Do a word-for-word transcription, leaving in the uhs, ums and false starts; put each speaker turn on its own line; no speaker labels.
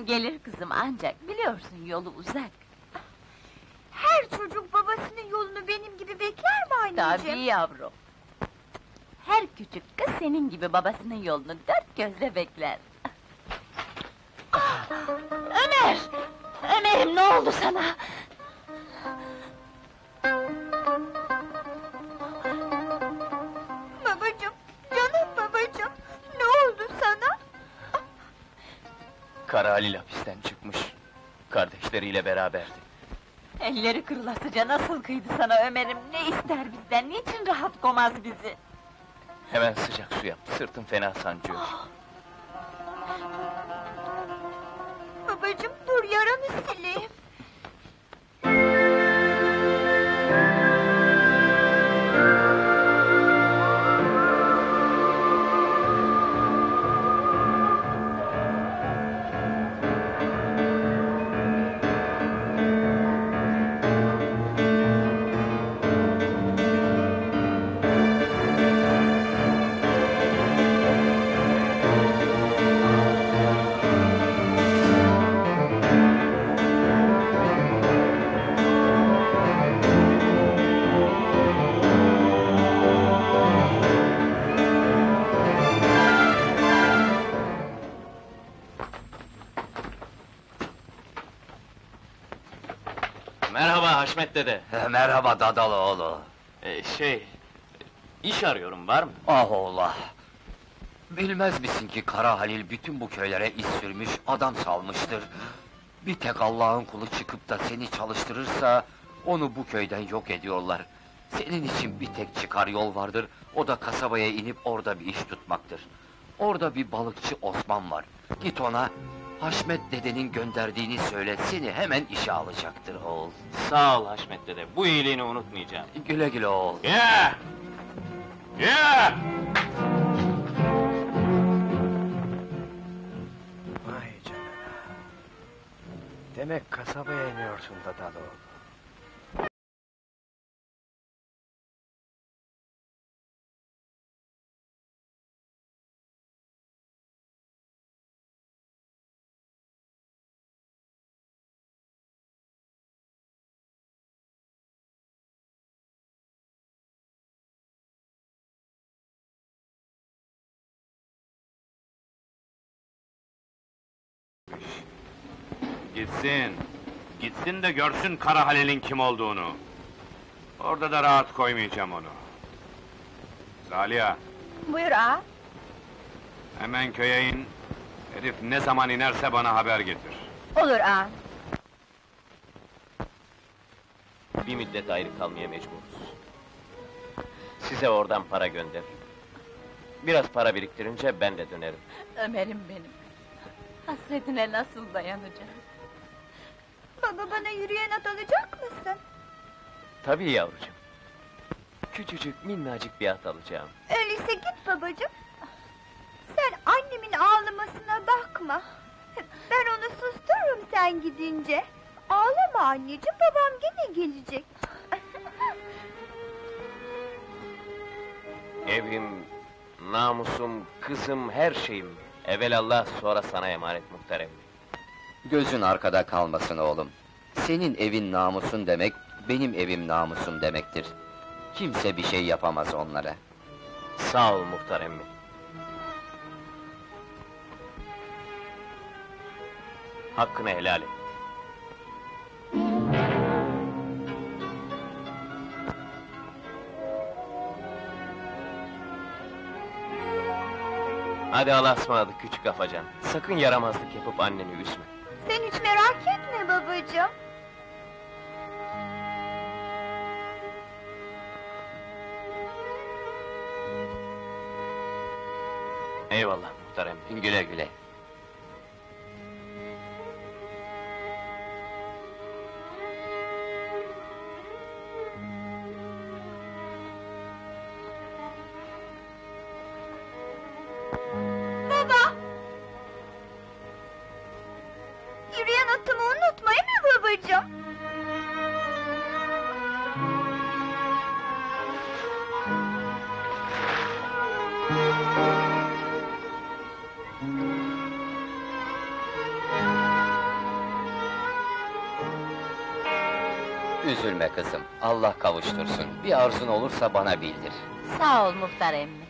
Gelir kızım, ancak biliyorsun yolu uzak.
Her çocuk babasının yolunu benim gibi bekler mi anneciğim?
Tabii yavrum. Her küçük kız senin gibi babasının yolunu dört gözle bekler. Ömer! Ömer'im, ne oldu sana?
Babacığım, canım babacığım, ne oldu sana?
Kara Halil hapisten çıkmış. Kardeşleriyle beraberdi.
Elleri kırılasıca nasıl kıydı sana Ömer'im? Ne ister bizden, niçin rahat komaz bizi?
Hemen sıcak su yap, sırtım fena sancıyor.
Babacığım, dur yaranı sileyim.
Merhaba Haşmet dede.
Merhaba Dadaloğlu.
Ee, şey... iş arıyorum, var mı?
Ah oğla! Bilmez misin ki Kara Halil bütün bu köylere iz sürmüş, adam salmıştır. Bir tek Allah'ın kulu çıkıp da seni çalıştırırsa, onu bu köyden yok ediyorlar. Senin için bir tek çıkar yol vardır, o da kasabaya inip orada bir iş tutmaktır. Orada bir balıkçı Osman var. Git ona, Haşmet dedenin gönderdiğini söyle, seni hemen işe alacaktır oğul.
Sağ ol Haşmet dede, bu iyiliğini unutmayacağım.
Güle güle oğul.
Ya! Ya!
Vay canına! Demek kasabaya iniyorsun Dadaloğlu.
Gitsin! Gitsin de görsün Kara Halil'in kim olduğunu! Orada da rahat koymayacağım onu! Zaliha,
Buyur ağa.
hemen köye in! Herif ne zaman inerse bana haber getir!
Olur ağa.
Bir müddet ayrı kalmaya mecburuz. Size oradan para gönderirim. Biraz para biriktirince ben de dönerim.
Ömer'im benim. Hasretine nasıl dayanacağım?
Baba, bana yürüyen at alacak mısın?
Tabii yavrucuğum. Küçücük, minnacık bir at alacağım.
Öyleyse git babacığım. Sen annemin ağlamasına bakma. Ben onu sustururum sen gidince. Ağlama anneciğim, babam gene gelecek.
Evim, namusum, kızım, her şeyim... Evelallah, sonra sana emanet muhterem.
Gözün arkada kalmasın oğlum. Senin evin namusun demek, benim evim namusum demektir. Kimse bir şey yapamaz onlara.
Sağ ol muhterem. Hakkını helal et. Hadi Allah'a ısmarladık küçük afacan. Sakın yaramazlık yapıp anneni üzme.
Sen hiç merak etme babacığım.
Eyvallah muhterem.
Güle güle.
Baba! Yürüyen atımı unutmayın mı babacığım?
Üzülme kızım, Allah kavuştursun. Bir arzun olursa bana bildir.
Sağ ol muhtar emmi.